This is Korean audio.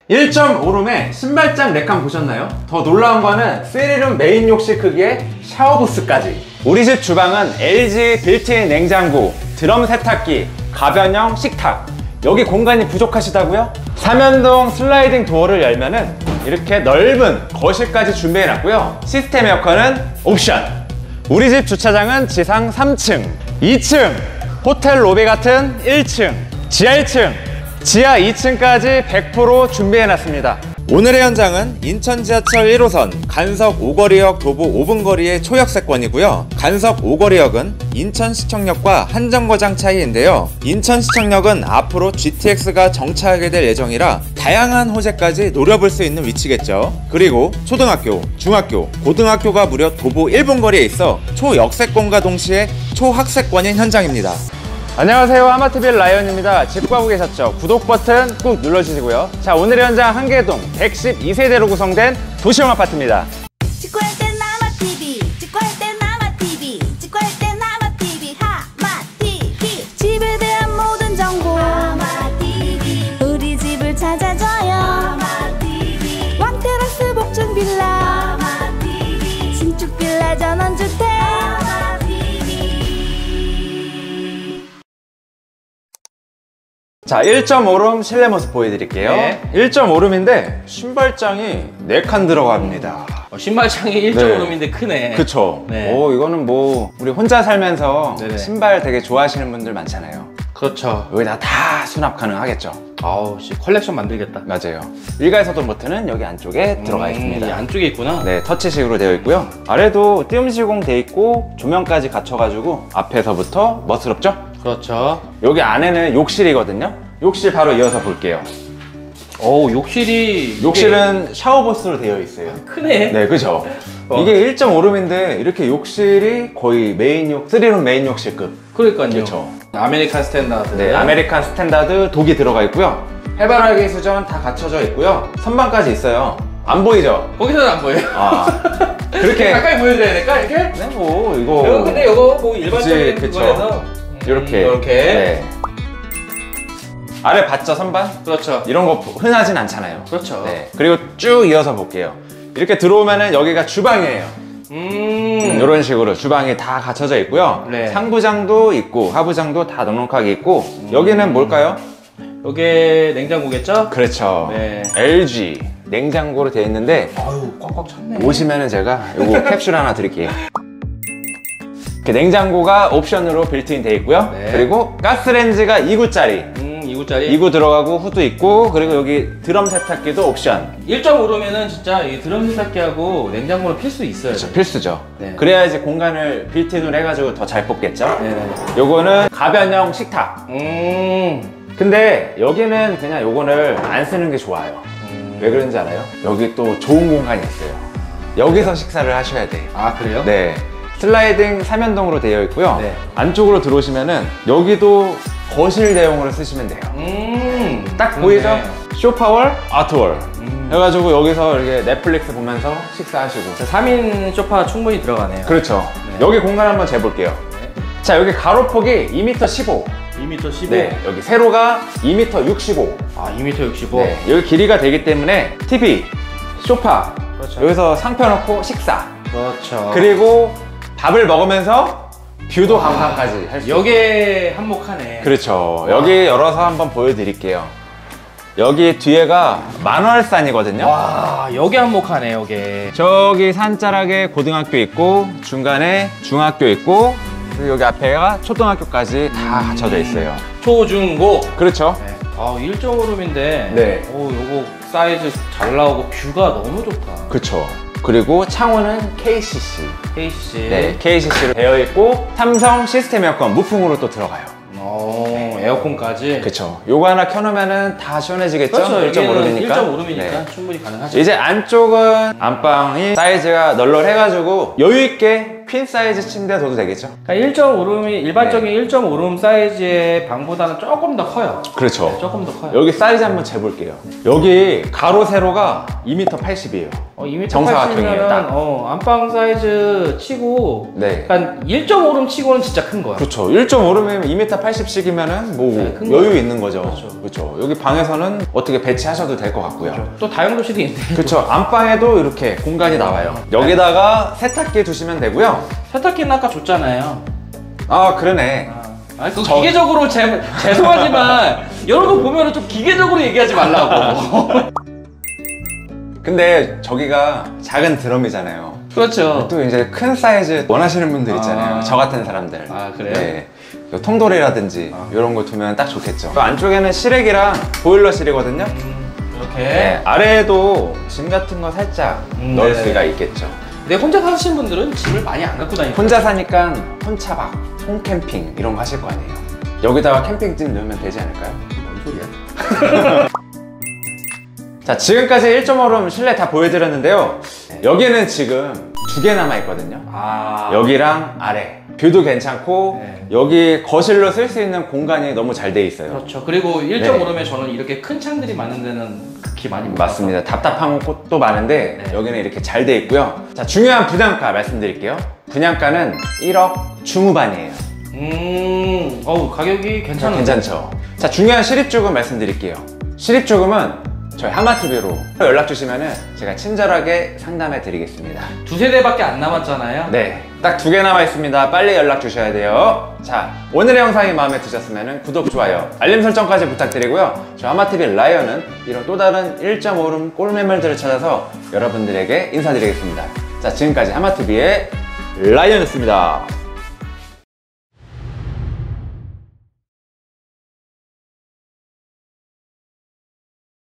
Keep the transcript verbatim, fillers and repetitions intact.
일 점 오 룸의 신발장 렉감 보셨나요? 더 놀라운 거는 쓰리룸 메인 욕실 크기의 샤워 부스까지. 우리 집 주방은 엘지 빌트인 냉장고, 드럼 세탁기, 가변형 식탁. 여기 공간이 부족하시다고요? 삼연동 슬라이딩 도어를 열면은 이렇게 넓은 거실까지 준비해놨고요. 시스템 에어컨은 옵션. 우리 집 주차장은 지상 삼 층, 이 층, 호텔 로비 같은 일 층, 지하 일 층, 지하 이 층까지 백 퍼센트 준비해놨습니다. 오늘의 현장은 인천 지하철 일 호선 간석 오거리역 도보 오 분 거리의 초역세권이고요. 간석 오거리역은 인천시청역과 한정거장 차이인데요. 인천시청역은 앞으로 지티엑스가 정차하게 될 예정이라 다양한 호재까지 노려볼 수 있는 위치겠죠. 그리고 초등학교, 중학교, 고등학교가 무려 도보 일 분 거리에 있어 초역세권과 동시에 초학세권인 현장입니다. 안녕하세요, 하마티비 라이언입니다. 집 구하고 계셨죠? 구독 버튼 꾹 눌러주시고요. 자, 오늘의 현장 한계동 백십이 세대로 구성된 도시형 아파트입니다. 직구할 땐 하마티비, 직구할 땐 하마티비, 직구할 땐 하마티비, 하마티비. 집에 대한 모든 정보 하마티비, 우리 집을 찾아줘요. 하마티비. 왕테라스 복층 빌라 하마티비, 신축 빌라 전원주택. 자, 일 점 오 룸 실내 모습 보여드릴게요. 네. 일 점 오 룸인데 신발장이 네 칸 들어갑니다. 어, 신발장이 일 점 오 룸인데 네. 크네. 그쵸. 네. 오, 이거는 뭐 우리 혼자 살면서 네네. 신발 되게 좋아하시는 분들 많잖아요. 그렇죠. 여기다 다 수납 가능하겠죠. 아우, 씨, 컬렉션 만들겠다. 맞아요. 일가에서도 버튼은 여기 안쪽에 음, 들어가 있습니다. 이 안쪽에 있구나. 네, 터치식으로 되어 있고요. 아래도 띄움 시공 되어 있고 조명까지 갖춰가지고 앞에서부터 멋스럽죠? 그렇죠. 여기 안에는 욕실이거든요. 욕실 바로 이어서 볼게요. 오, 욕실이... 욕실은 이게... 샤워부스로 되어 있어요. 크네. 네, 그죠? 어. 이게 일 점 오 룸인데 이렇게 욕실이 거의 메인 욕, 쓰리룸 메인 욕실급. 그러니까요. 그렇죠. 아메리칸 스탠다드. 네, 아메리칸 스탠다드 독이 들어가 있고요. 해바라기 수전 다 갖춰져 있고요. 선반까지 있어요. 안 보이죠? 거기서는 안 보여요. 아, 그렇게 가까이 보여드려야 될까, 이렇게? 네, 뭐 이거. 이거 근데 이거 뭐 일반적인 그치, 거에서 이렇게. 음, 이렇게. 네. 아래 봤죠, 선반? 그렇죠. 이런 거 흔하진 않잖아요. 그렇죠. 네. 그리고 쭉 이어서 볼게요. 이렇게 들어오면은 여기가 주방이에요. 음. 이런 식으로 주방이 다 갖춰져 있고요. 네. 상부장도 있고 하부장도 다 넉넉하게 있고 음. 여기는 뭘까요? 여기에 냉장고겠죠? 그렇죠. 네. 엘지 냉장고로 되어 있는데 아유, 꽉꽉 찼네. 오시면은 제가 요거 캡슐 하나 드릴게요. 냉장고가 옵션으로 빌트인 되어 있고요. 네. 그리고 가스레인지가 이 구짜리. 음, 이 구짜리. 이 구 들어가고 후드 있고 그리고 여기 드럼 세탁기도 옵션. 일 점 오 룸이면은 진짜 이 드럼 세탁기하고 냉장고는 필수 있어요. 그렇죠, 필수죠. 네. 그래야지 공간을 빌트인으로 해가지고 더 잘 뽑겠죠. 네네. 요거는 가변형 식탁. 음. 근데 여기는 그냥 요거를 안 쓰는 게 좋아요. 음. 왜 그런지 알아요? 여기 또 좋은 공간이 있어요. 여기서 식사를 하셔야 돼. 아, 그래요? 네. 슬라이딩 삼연동으로 되어 있고요. 네. 안쪽으로 들어오시면은 여기도 거실 대용으로 쓰시면 돼요. 음, 딱 그러네. 보이죠? 쇼파월, 아트월. 음. 해가지고 여기서 이렇게 넷플릭스 보면서 식사하시고. 삼 인 소파 충분히 들어가네요. 그렇죠. 네. 여기 공간 한번 재볼게요. 네. 자, 여기 가로폭이 이 미터 십오. 이 미터 십오. 네, 여기 세로가 이 미터 육십오. 아, 이 미터 육십오. 네, 여기 길이가 되기 때문에 티비, 소파, 그렇죠. 여기서 상 펴놓고 식사. 그렇죠. 그리고 밥을 먹으면서 뷰도 감상까지 할 수 있어요. 여기에 한몫하네. 그렇죠. 와. 여기 열어서 한번 보여드릴게요. 여기 뒤에가 만월산이거든요. 와, 여기 한몫하네, 여기. 저기 산자락에 고등학교 있고 중간에 중학교 있고 그리고 여기 앞에가 초등학교까지 다 음... 갖춰져 있어요. 초중고. 그렇죠. 네. 아, 일 점 오 룸인데 네. 오, 요거 사이즈 잘 나오고 뷰가 너무 좋다. 그쵸. 그리고 창호는 케이씨씨. 케이씨씨. 네, 케이씨씨로 되어 있고 삼성 시스템 에어컨 무풍으로 또 들어가요. 오, 네. 에어컨까지. 그쵸. 요거 하나 켜놓으면은 다 시원해지겠죠? 그렇죠. 일 점 오 룸이니까. 일 점 오 룸이니까 네. 충분히 가능하죠. 이제 안쪽은 안방이 사이즈가 널널해가지고 여유있게 퀸 사이즈 침대 둬도 되겠죠? 그러니까 일 점 오 룸이 일반적인 네. 일 점 오 룸 사이즈의 방보다는 조금 더 커요. 그렇죠. 네, 조금 더 커요. 여기 사이즈 한번 재볼게요. 여기 가로 세로가 이 미터 팔십이에요. 어, 이 미터 정사각형이에요, 팔십이면 딱. 어, 안방 사이즈 치고 네. 약간 일 점 오 룸 치고는 진짜 큰 거야. 그렇죠. 일 점 오 룸이면 이 미터 팔십씩이면은 뭐 네, 큰 여유 거예요. 있는 거죠. 그렇죠. 그렇죠. 여기 방에서는 어떻게 배치하셔도 될 것 같고요. 또 다용도실이 있네. 그렇죠. 안방에도 이렇게 공간이 나와요. 여기다가 세탁기 두시면 되고요. 세탁기는 아까 줬잖아요. 아, 그러네. 아, 그 저- 기계적으로 제, 죄송하지만 여러분 보면은 좀 기계적으로 얘기하지 말라고. 근데 저기가 작은 드럼이잖아요. 그렇죠. 또 이제 큰 사이즈 원하시는 분들 아. 있잖아요. 저 같은 사람들. 아, 그래요? 네. 그 통돌이라든지 아. 이런 거 두면 딱 좋겠죠. 또 안쪽에는 실외기랑 보일러실이거든요. 음, 이렇게. 네, 아래에도 짐 같은 거 살짝 음, 넣을 네네. 수가 있겠죠. 근데 혼자 사시는 분들은 짐을 많이 안 갖고 다니고. 혼자 사니까 홈차박, 홈캠핑 이런 거 하실 거 아니에요. 여기다가 캠핑짐 넣으면 되지 않을까요? 뭔 소리야? 자, 지금까지 일 점 오 룸 실내 다 보여드렸는데요. 여기는 지금 두 개 남아있거든요. 아. 여기랑 아래. 뷰도 괜찮고 네. 여기 거실로 쓸 수 있는 공간이 너무 잘 돼 있어요. 그렇죠. 그리고 일 점 오 네. 룸에 저는 이렇게 큰 창들이 많은 데는 극히 많이 못 맞습니다. 답답한 곳도 많은데 네. 여기는 이렇게 잘 돼 있고요. 자, 중요한 분양가 말씀드릴게요. 분양가는 일억 중후반이에요. 봤어요. 음, 어우 가격이 괜찮은데. 괜찮죠? 자, 중요한 실입주금 말씀드릴게요. 실입주금은 저희 하마티비로 연락 주시면은 제가 친절하게 상담해 드리겠습니다. 두 세대밖에 안 남았잖아요. 네, 딱 두 개 남아 있습니다. 빨리 연락 주셔야 돼요. 자, 오늘의 영상이 마음에 드셨으면 구독, 좋아요, 알림 설정까지 부탁드리고요. 저 하마티비 라이언은 이런 또 다른 일 점 오 룸 꿀매물들을 찾아서 여러분들에게 인사드리겠습니다. 자, 지금까지 하마티비의 라이언이었습니다.